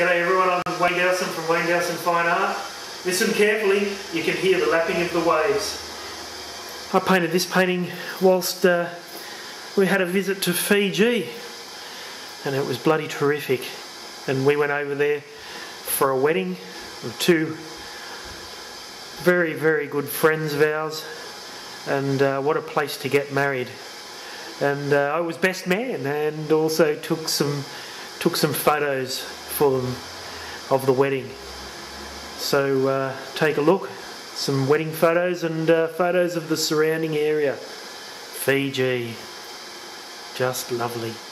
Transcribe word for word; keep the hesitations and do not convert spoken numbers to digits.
G'day everyone, I'm Wayne Dowson from Wayne Dowson Fine Art. Listen carefully, you can hear the lapping of the waves. I painted this painting whilst uh, we had a visit to Fiji, and it was bloody terrific. And we went over there for a wedding of two very, very good friends of ours, and uh, what a place to get married. And uh, I was best man, and also took some took some photos for them of the wedding. So uh, take a look, some wedding photos and uh, photos of the surrounding area. Fiji, just lovely.